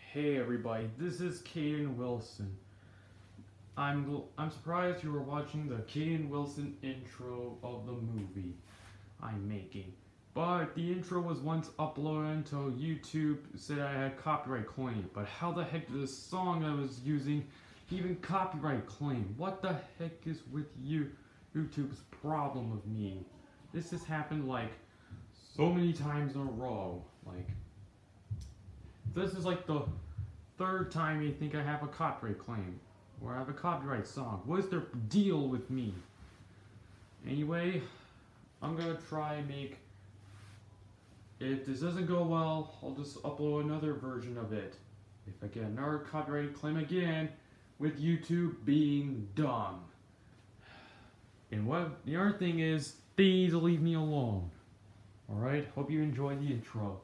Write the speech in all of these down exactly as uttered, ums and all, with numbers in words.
Hey everybody, this is Caden Wilson. I'm gl- I'm surprised you were watching the Caden Wilson intro of the movie I'm making. But the intro was once uploaded until YouTube said I had copyright claim. But how the heck did the song I was using even copyright claim? What the heck is with you YouTube's problem with me? This has happened like so many times in a row. Like this is like the third time you think I have a copyright claim, or I have a copyright song. What is their deal with me? Anyway, I'm gonna try and make. If this doesn't go well, I'll just upload another version of it. If I get another copyright claim again, with YouTube being dumb. And what the other thing is, please leave me alone. Alright, hope you enjoy the intro.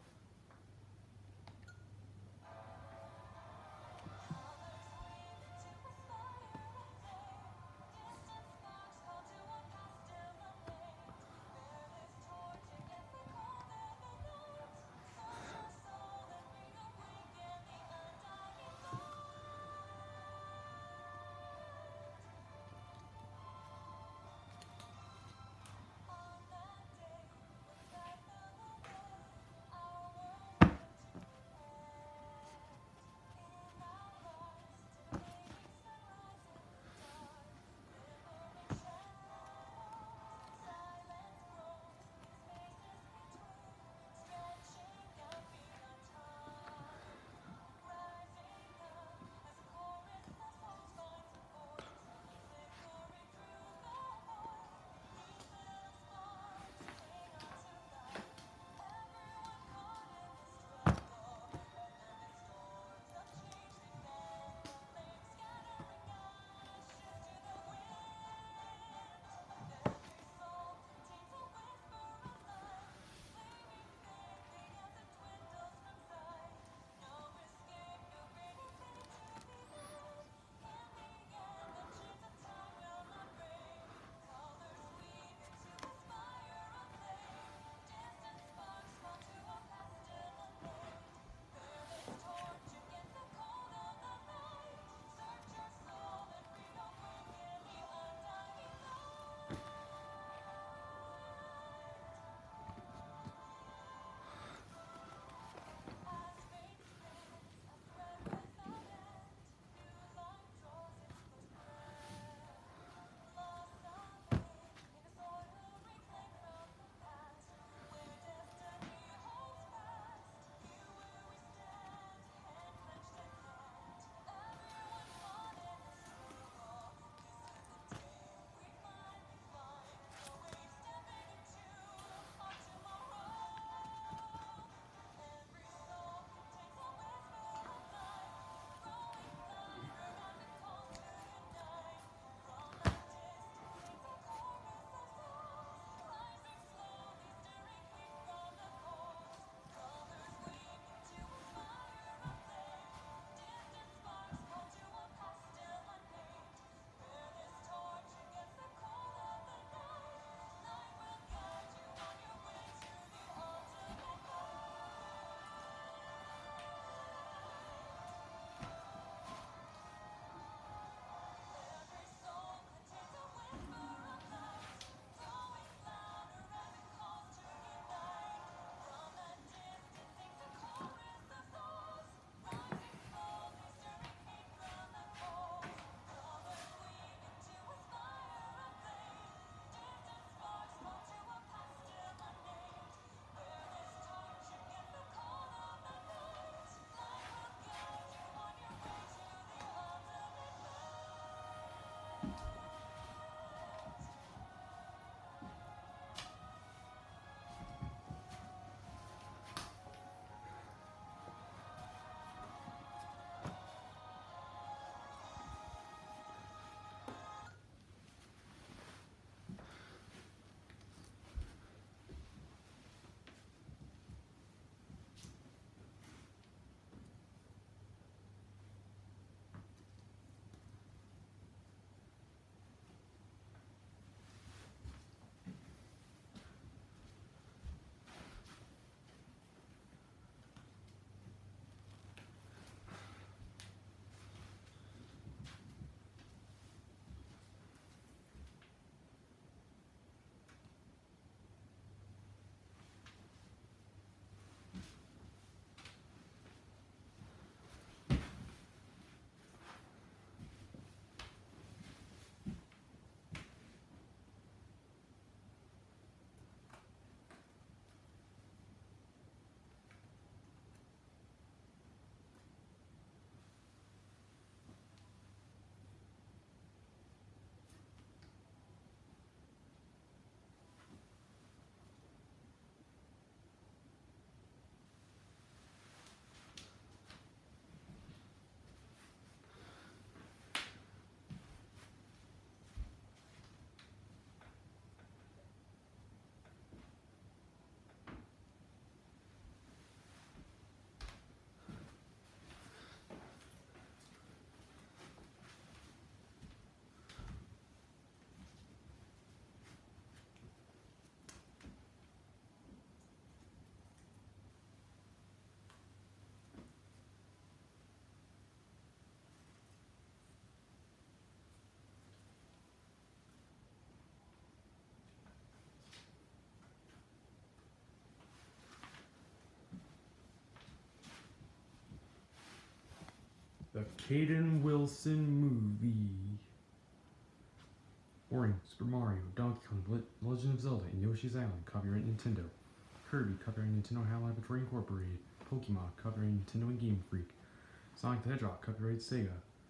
Caden Wilson movie. Warning, Super Mario, Donkey Kong, Le- Legend of Zelda, and Yoshi's Island, copyright Nintendo. Kirby, copyright Nintendo HAL Laboratory Incorporated. Pokemon, copyright Nintendo and Game Freak. Sonic the Hedgehog, copyright Sega.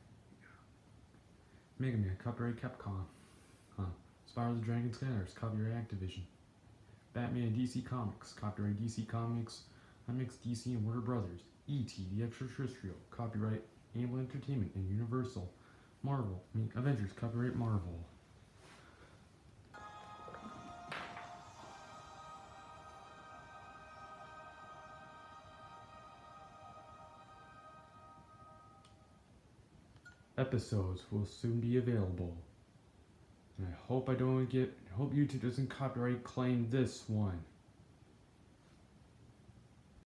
Mega Man, copyright Capcom. Huh. Spyro the Dragon Skylanders, copyright Activision. Batman D C Comics, copyright D C Comics, I M A X D C and Warner Brothers. E T the Extraterrestrial, copyright Able Entertainment and Universal. Marvel, I mean Avengers, copyright Marvel. Episodes will soon be available. And I hope I don't get, I hope YouTube doesn't copyright claim this one.